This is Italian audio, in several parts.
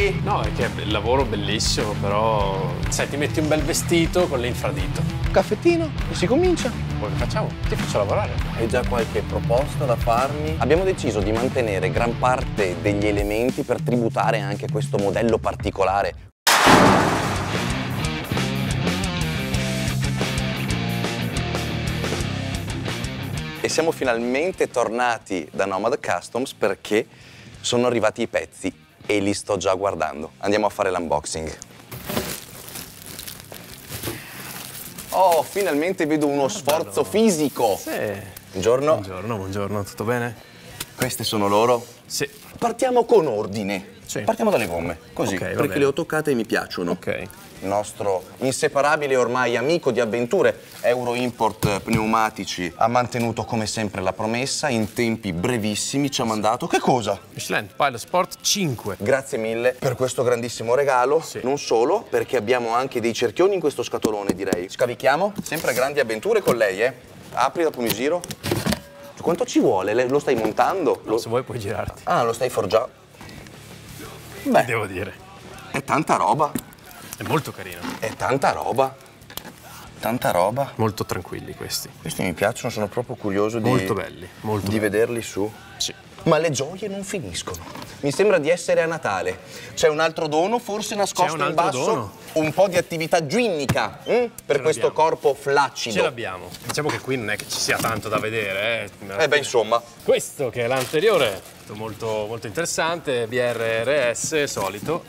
Bori! No, è che il lavoro bellissimo, però... Sai, ti metti un bel vestito con l'infradito. Caffettino e si comincia. Poi che facciamo? Ti faccio lavorare. Hai già qualche proposta da farmi? Abbiamo deciso di mantenere gran parte degli elementi per tributare anche questo modello particolare. E siamo finalmente tornati da Nomad Customs perché sono arrivati i pezzi e li sto già guardando. Andiamo a fare l'unboxing. Oh, finalmente vedo uno sforzo fisico. Sì. Buongiorno. Buongiorno, buongiorno, tutto bene? Queste sono loro? Sì. Partiamo con ordine. Sì. Partiamo dalle gomme, così, Ok, va perché bene. le ho toccate e mi piacciono. Ok. Il nostro inseparabile ormai amico di avventure, Euro Import Pneumatici, ha mantenuto come sempre la promessa, in tempi brevissimi ci ha mandato... Che cosa? Michelin Pilot Sport 5. Grazie mille per questo grandissimo regalo. Sì. Non solo, perché abbiamo anche dei cerchioni in questo scatolone, direi. Scavichiamo? Sempre grandi avventure con lei, eh? Apri, dopo mi giro. Quanto ci vuole? Lo stai montando? Se vuoi puoi girarti. Ah, lo stai forgiando? Beh, devo dire. È tanta roba. È molto carino. È tanta roba. Tanta roba. Molto tranquilli questi. Questi mi piacciono, sono proprio curioso Molto belli, molto di belli. vederli su. Sì. Ma le gioie non finiscono. Mi sembra di essere a Natale. C'è un altro dono, forse nascosto C'è un in altro basso? dono. Un po' di attività ginnica per questo l'abbiamo. corpo flaccido. Ce l'abbiamo. Diciamo che qui non è che ci sia tanto da vedere, Beh, insomma. Questo che è l'anteriore, molto, molto interessante, BRRS solito.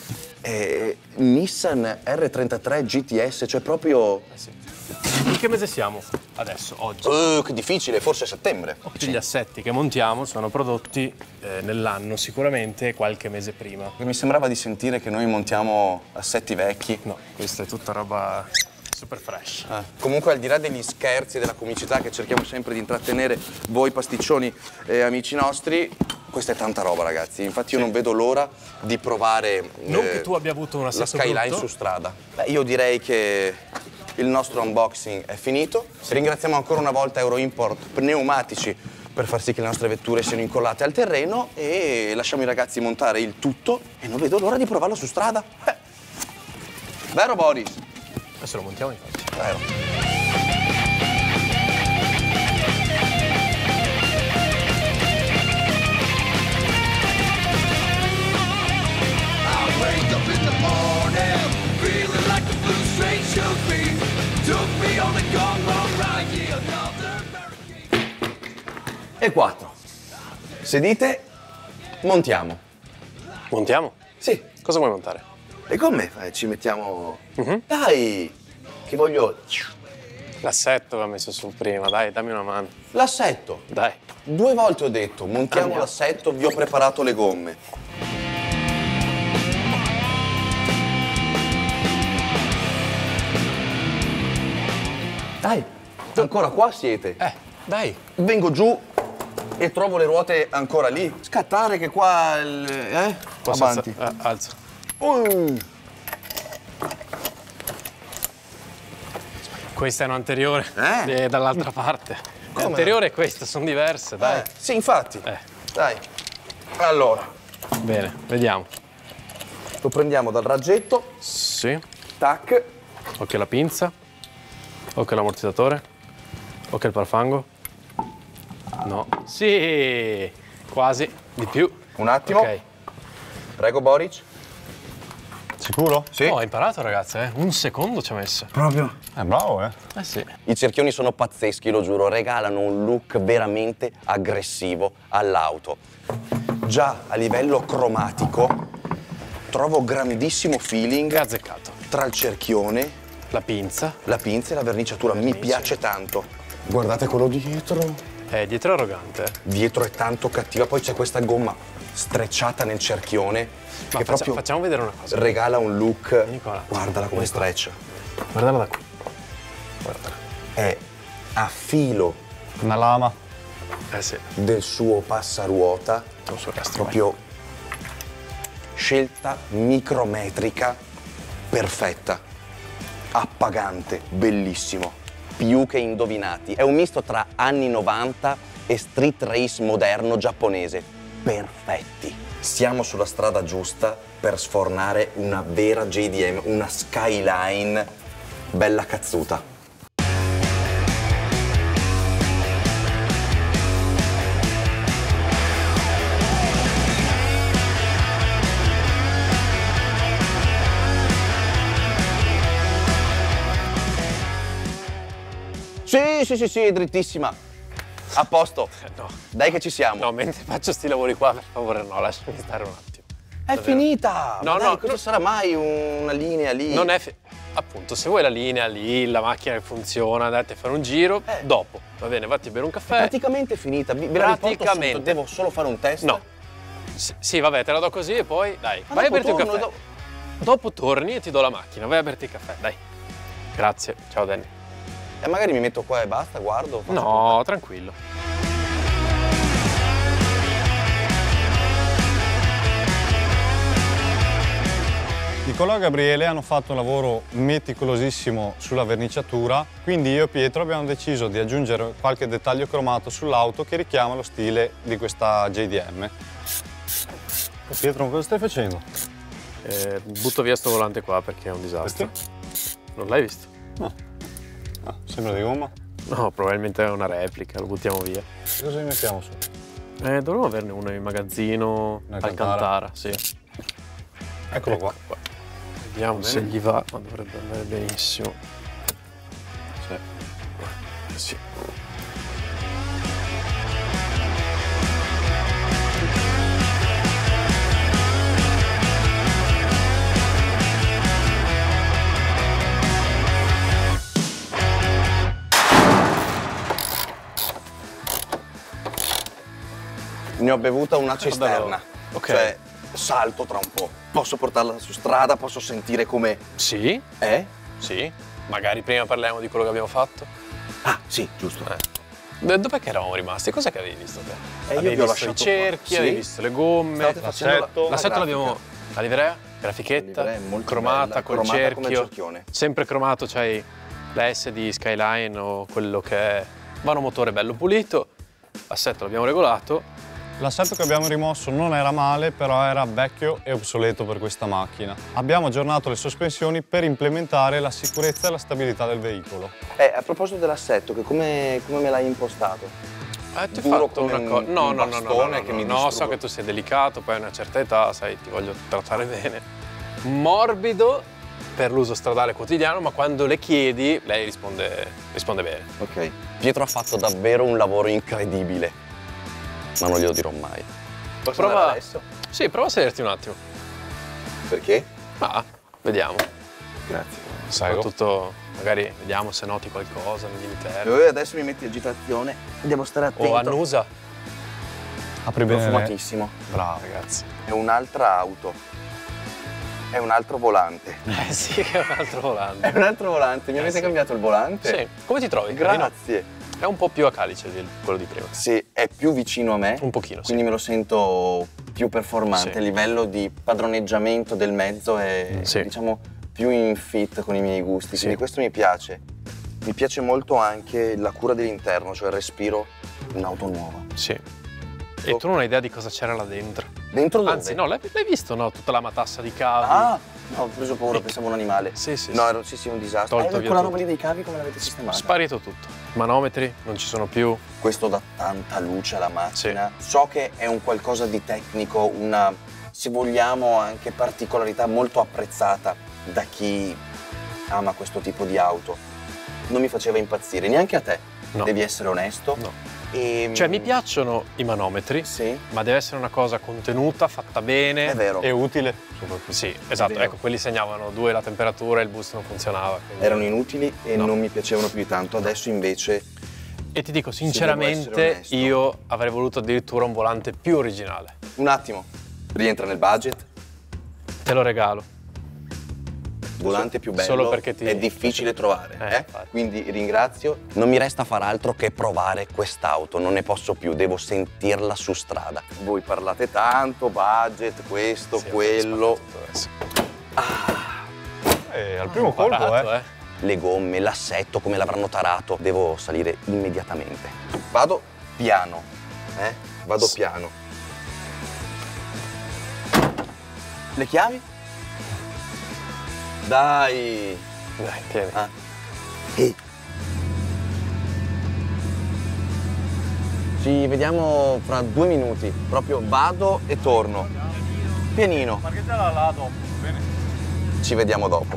Nissan R33 GTS, cioè proprio... Sì. In che mese siamo adesso, oggi? Che difficile, forse settembre. Tutti gli assetti che montiamo sono prodotti nell'anno sicuramente qualche mese prima. Mi sembrava di sentire che noi montiamo assetti vecchi. No, questa è tutta roba super fresh. Comunque, al di là degli scherzi e della comicità che cerchiamo sempre di intrattenere voi pasticcioni amici nostri, questa è tanta roba, ragazzi. Infatti io non vedo l'ora di provare Non che tu abbia avuto un la assetto Skyline brutto. su strada. Beh, io direi che il nostro unboxing è finito. Ringraziamo ancora una volta Euro Import Pneumatici per far sì che le nostre vetture siano incollate al terreno e lasciamo i ragazzi montare il tutto e non vedo l'ora di provarlo su strada. Vero, Boris? Adesso lo montiamo infatti. Vero. Wake up in the morning, feeling like the blue train should be. Took me on a gone wrong ride, yeah, another barricade. E 4. Sedite, montiamo. Montiamo? Sì. Cosa vuoi montare? E con me ci mettiamo... Dai, che voglio... L'assetto l'ha messo su prima, dai, dammi una mano. L'assetto. Dai. 2 volte ho detto, montiamo Andiamo. l'assetto, vi ho preparato le gomme. Dai, ancora qua siete. Dai. Vengo giù e trovo le ruote ancora lì. Scattare che qua... Posso Avanti. alza. Questa è un'anteriore dall'altra parte. Come? L'anteriore e questa sono diverse, dai. Sì, infatti. Dai. Allora, Bene, vediamo. lo prendiamo dal raggetto. Sì. Tac. Ok la pinza. Ok l'ammortizzatore. Ok il parafango. No. Sì. Quasi. Di più. Un attimo. Ok. Prego, Boric. Sicuro? Sì. Oh, hai imparato ragazzi, eh? Un secondo ci ha messo. Proprio. Bravo, eh? Eh sì. I cerchioni sono pazzeschi, lo giuro, regalano un look veramente aggressivo all'auto. Già a livello cromatico trovo grandissimo feeling È azzeccato. tra il cerchione, La pinza. la pinza e la verniciatura. Mi piace tanto. Guardate quello dietro. Dietro è arrogante. Dietro è tanto cattiva, poi c'è questa gomma strecciata nel cerchione Ma che proprio facciamo vedere una cosa. regala un look. Vieni qua. Guardala come streccia. Guardala da qui. Guardala. È a filo Una lama. Eh sì. del suo passaruota, Il suo castro. proprio scelta micrometrica perfetta, appagante, bellissimo, più che indovinati. È un misto tra anni 90 e street race moderno giapponese, perfetti. Siamo sulla strada giusta per sfornare una vera JDM, una Skyline bella cazzuta. Sì, drittissima. A posto. No. Dai che ci siamo. No, mentre faccio sti lavori qua, per favore, no, lasciami stare un attimo. È finita. No, Ma dai, no, cosa sarà mai una linea lì? Non è appunto, se vuoi la linea lì, la macchina che funziona, andate a fare un giro, dopo, va bene, vatti a bere un caffè. Praticamente è finita. Ve la riporto Praticamente. subito, devo solo fare un test? No. Sì, vabbè, te la do così e poi, dai, Ma vai a dopo berti un torno, caffè. Dopo torni e ti do la macchina, vai a berti il caffè, dai. Grazie, ciao Danny. E magari mi metto qua e basta, guardo. faccio No, tranquillo. Nicolò e Gabriele hanno fatto un lavoro meticolosissimo sulla verniciatura, quindi io e Pietro abbiamo deciso di aggiungere qualche dettaglio cromato sull'auto che richiama lo stile di questa JDM. Pietro, cosa stai facendo? Butto via sto volante qua perché è un disastro. Non l'hai visto? No. Ah, sembra di gomma. No, probabilmente è una replica, lo buttiamo via. Cosa ne mettiamo su? Dovremmo averne uno in magazzino In Alcantara, sì. Eccolo qua. Vediamo se gli va, ma dovrebbe andare benissimo. Sì. Sì. Ne ho bevuta una cisterna. Ok. Cioè, salto tra un po'. Posso portarla su strada, posso sentire come Sì? è? Sì. Magari prima parliamo di quello che abbiamo fatto. Ah, sì, giusto. Dov'è che eravamo rimasti? Cos'è che avevi visto te? Io Avevi vi ho visto i lasciato cerchi, qua. avevi Sì. visto le gomme. State facendo l'assetto. L'assetto grafica. l'abbiamo. La livrea? Grafichetta? La livrea è molto cromata bella, col cromata cerchio. come il cerchione. Sempre cromato, c'hai la S di Skyline o quello che è. Vanomotore bello pulito. L'assetto l'abbiamo regolato. L'assetto che abbiamo rimosso non era male, però era vecchio e obsoleto per questa macchina. Abbiamo aggiornato le sospensioni per implementare la sicurezza e la stabilità del veicolo. A proposito dell'assetto, che come me l'hai impostato? Ti ho Duro fatto come una cosa. No, un no, no, bastone che mi no, so distruggo. che tu sei delicato, poi a una certa età, sai, ti voglio trattare bene. Morbido per l'uso stradale quotidiano, ma quando le chiedi, lei risponde bene. Ok. Pietro ha fatto davvero un lavoro incredibile, ma non glielo dirò mai. Posso andare Prova adesso? Sì, prova a sederti un attimo. Perché? Ah, vediamo. Grazie. Soprattutto, magari vediamo se noti qualcosa nell'interno. Adesso mi metti agitazione, devo stare attento. O annusa. Apri bene. Profumatissimo. Bravo, ragazzi. È un'altra auto. È un altro volante. Sì, che è un altro volante. È un altro volante. Mi avete sì. cambiato il volante? Sì. Come ti trovi? Carino? Grazie. È un po' più a calice di quello di prima. Sì, è più vicino a me. Un pochino, Quindi me lo sento più performante. Sì. A livello di padroneggiamento del mezzo è, Sì. diciamo, più in fit con i miei gusti. Sì. Quindi questo mi piace. Mi piace molto anche la cura dell'interno, cioè il respiro un'auto nuova. Sì. E tu non hai idea di cosa c'era là dentro? Dentro dove? Anzi, no, l'hai visto, no? Tutta la matassa di cavi. Ah! No, ho preso paura, pensavo un animale. Sì, sì, No, sì. era sì, un disastro. Tolto via quella roba tutto. lì dei cavi come l'avete sistemata? Sparito tutto. Manometri non ci sono più. Questo dà tanta luce alla macchina. So che è un qualcosa di tecnico, una, se vogliamo, anche particolarità molto apprezzata da chi ama questo tipo di auto. Non mi faceva impazzire, neanche a te. No. Devi essere onesto. No. E, Cioè, mi piacciono i manometri, Sì, ma deve essere una cosa contenuta, fatta bene. è vero. E utile, soprattutto. Sì, esatto. vero. Ecco, quelli segnavano 2 la temperatura e il boost non funzionava. quindi- Erano inutili e No. non mi piacevano più di tanto. Adesso invece E ti dico, devo essere sinceramente, onesto. io avrei voluto addirittura un volante più originale. un attimo, rientra nel budget. Te lo regalo. Volante più bello Solo perché ti- è difficile trovare, infatti. quindi ringrazio. Non mi resta far altro che provare quest'auto, non ne posso più, devo sentirla su strada. Voi parlate tanto, budget, questo, Sì, quello, ho fatto adesso. Al primo colpo, Imparato, le gomme, l'assetto, come l'avranno tarato. Devo salire immediatamente. Vado piano, vado Sì. piano. Le chiavi? Dai. Dai, tieni. Ah. Ci vediamo fra 2 minuti. Proprio vado e torno. Pianino. Parcheggiala là dopo, bene? Ci vediamo dopo.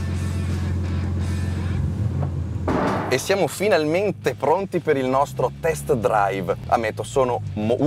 E siamo finalmente pronti per il nostro test drive. Ammetto, sono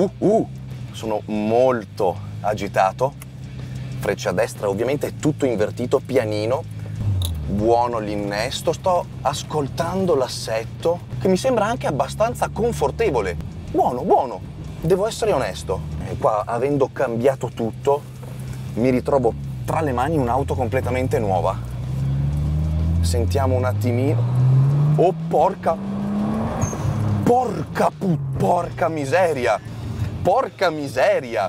molto agitato. Freccia a destra, ovviamente è tutto invertito, pianino. Buono l'innesto. Sto ascoltando l'assetto, che mi sembra anche abbastanza confortevole. Buono, buono. Devo essere onesto. E qua, avendo cambiato tutto, mi ritrovo tra le mani un'auto completamente nuova. Sentiamo un attimino. Oh, porca miseria! Porca miseria!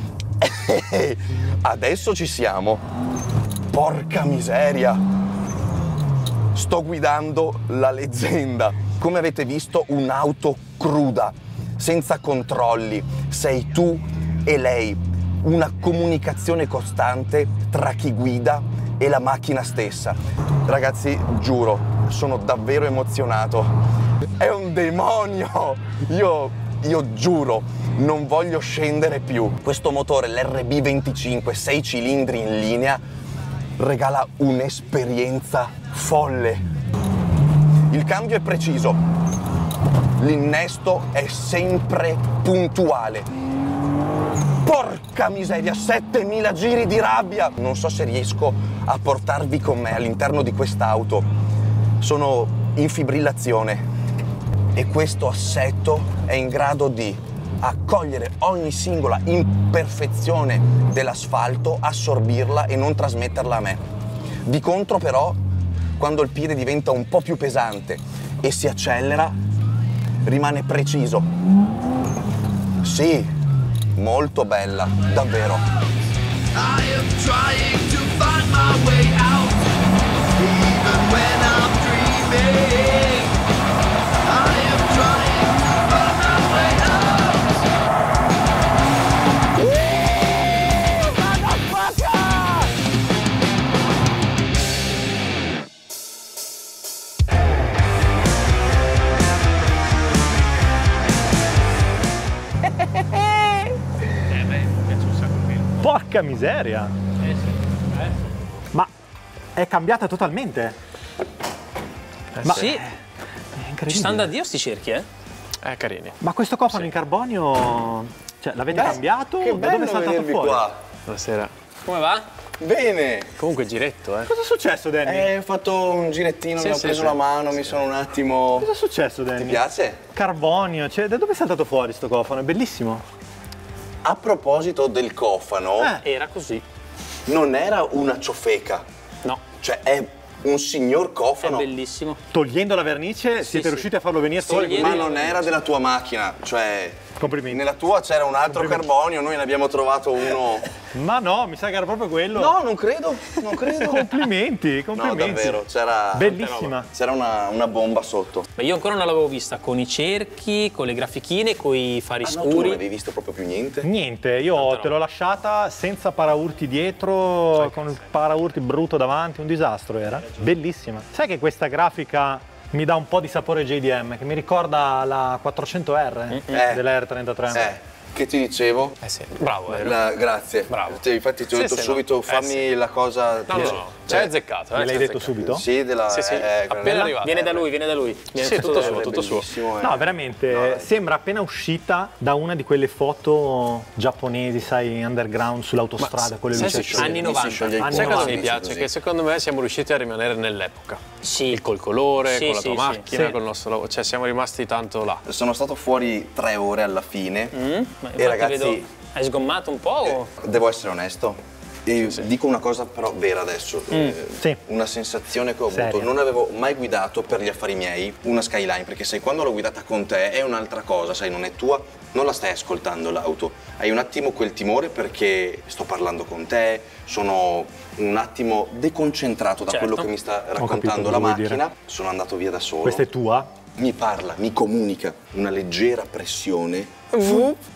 Adesso ci siamo. Porca miseria! Sto guidando la leggenda. Come avete visto, un'auto cruda, senza controlli. Sei tu e lei. Una comunicazione costante tra chi guida e la macchina stessa. Ragazzi, giuro, sono davvero emozionato. È un demonio! Io giuro, non voglio scendere più. Questo motore, l'RB25, 6 cilindri in linea, regala un'esperienza folle. Il cambio è preciso. L'innesto è sempre puntuale. Porca miseria, 7000 giri di rabbia! Non so se riesco a portarvi con me all'interno di quest'auto. Sono in fibrillazione e questo assetto è in grado di accogliere ogni singola imperfezione dell'asfalto, assorbirla e non trasmetterla a me. Di contro però, quando il piede diventa un po' più pesante e si accelera, rimane preciso. Sì, molto bella, davvero. I am trying to find my way out, even when I'm dreaming. I am trying to find my way out. Porca miseria! Ma è cambiata totalmente. Ma Sì, è incredibile. ci stanno da Dio sti cerchi, eh? Carini. Ma questo cofano in carbonio, cioè, l'avete cambiato? Che Da dove bello è saltato vedervi fuori? qua. Buonasera. Come va? Bene. Comunque giretto, Cosa è successo, Danny? Ho fatto un girettino, Sì, mi ho sì, preso sì. la mano, mi sono un attimo... Cosa è successo, Danny? Ti piace? Carbonio, cioè, da dove è saltato fuori sto cofano? È bellissimo. A proposito del cofano, Era così. non era una ciofeca, No, cioè è un signor è cofano, bellissimo. Togliendo la vernice, siete sì. riusciti a farlo venire fuori? Togliendo- ma non era della tua macchina, cioè Complimenti. nella tua c'era un altro carbonio, noi ne abbiamo trovato uno... Ma no, mi sa che era proprio quello. No, non credo, non credo. Complimenti, No, complimenti. davvero, c'era... Bellissima. C'era una bomba sotto. Ma io ancora non l'avevo vista con i cerchi, con le grafichine, con i fari Ah, no, tu non scuri. avevi visto proprio più niente? Niente, io te l'ho lasciata senza paraurti dietro, con il paraurti brutto davanti, un disastro era. Bellissima. Sai che questa grafica mi dà un po' di sapore JDM, che mi ricorda la 400R della R33. Che ti dicevo? sì. Bravo, Grazie. Bravo. Infatti ti ho Sì, detto sì, subito, no. fammi la cosa... No. Ci hai azzeccato, Me l'hai ci hai detto azzeccato. subito? Sì, della... Sì, sì. quella Appena là. arrivato. Viene da lui, viene da lui. Viene Sì, tutto È suo, tutto suo. bellissimo, No, veramente, sembra appena uscita da una di quelle foto giapponesi, sai, underground sull'autostrada, quelle sai luci se accese. anni Si 90. scioglie i Anni Sai cosa colori, mi dice piace? così. Che secondo me siamo riusciti a rimanere nell'epoca. Sì. Col colore, Sì, con la sì, tua sì. macchina, Sì. col nostro lavoro. Cioè siamo rimasti tanto là. Sono stato fuori 3 ore alla fine Ma e infatti ragazzi, vedo- hai sgommato un po'? O? devo essere onesto. E dico una cosa però vera adesso, Sì. una sensazione che ho avuto, Seria. non avevo mai guidato per gli affari miei una Skyline, perché sai, quando l'ho guidata con te è un'altra cosa, sai, non è tua, non la stai ascoltando l'auto, hai un attimo quel timore perché sto parlando con te, sono un attimo deconcentrato da Certo. quello che mi sta capito raccontando cosa la vuoi macchina, sono andato via da solo. Questa è tua? Mi parla, mi comunica una leggera pressione.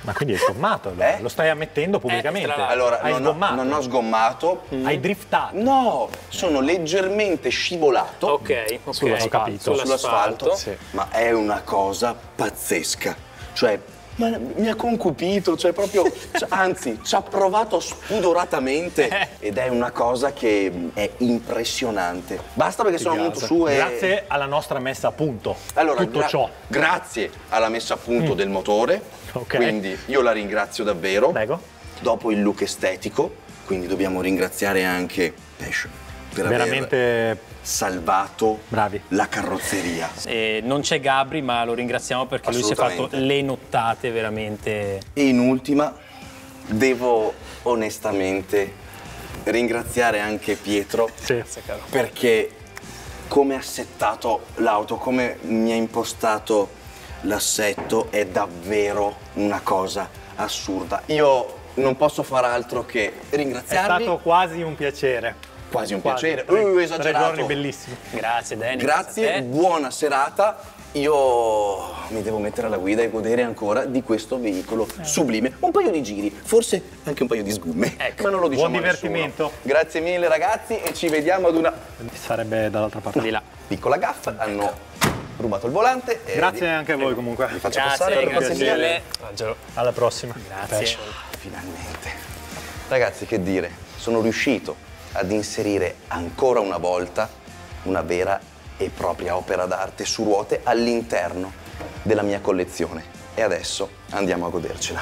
Ma quindi hai sgommato? Lo stai ammettendo pubblicamente? tra l'altro. Allora, hai sgommato? non ho sgommato. Hai driftato? No, sono leggermente scivolato Ok, Sull'asfalto. sull'asfalto, Sì. ma è una cosa pazzesca. Cioè, ma mi ha concupito, cioè proprio, anzi, ci ha provato spudoratamente ed è una cosa che è impressionante. Basta perché sono venuto su e... Grazie alla nostra messa a punto. Allora, tutto ciò. grazie alla messa a punto del motore, Ok. quindi io la ringrazio davvero. Prego. Dopo il look estetico, quindi dobbiamo ringraziare anche Passion per aver Veramente salvato bravi. la carrozzeria. Non c'è Gabri, ma lo ringraziamo perché lui si è fatto Assolutamente. le nottate veramente. E in ultima, devo onestamente ringraziare anche Pietro Sì. perché come ha settato l'auto, come mi ha impostato l'assetto è davvero una cosa assurda. Io non posso far altro che È ringraziarvi. stato quasi un piacere. Quasi un Quasi. piacere. 3 Esagerato. giorni bellissimi. Grazie Danny. Grazie, a te. buona serata. Io mi devo mettere alla guida e godere ancora di questo veicolo sublime. Un paio di giri, forse anche un paio di sgomme, Ecco. ma non lo diciamo Buon a nessuno. divertimento. Grazie mille ragazzi e ci vediamo ad una Sarebbe dall'altra parte. Di là. piccola gaffa. Hanno rubato il volante. e Grazie anche a voi comunque. Vi faccio passare Grazie, per grazie cortesia. mille. Angelo. Alla prossima. Grazie. Finalmente. Ragazzi, che dire, sono riuscito ad inserire ancora una volta una vera e propria opera d'arte su ruote all'interno della mia collezione. E adesso andiamo a godercela.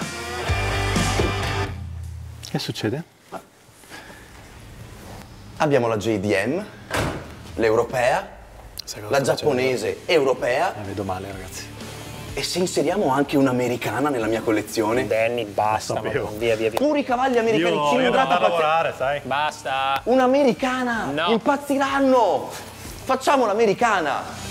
Che succede? Abbiamo la JDM, l'europea, Sai cosa la sto giapponese europea La vedo male, ragazzi. e se inseriamo anche un'americana nella mia collezione, Danny, basta. sapevo. ma via, via, via. puri cavalli americani, Io devo cilindrata andare a pazzesca. lavorare, sai? Basta. Un'americana! No. Impazziranno! Facciamo l'americana!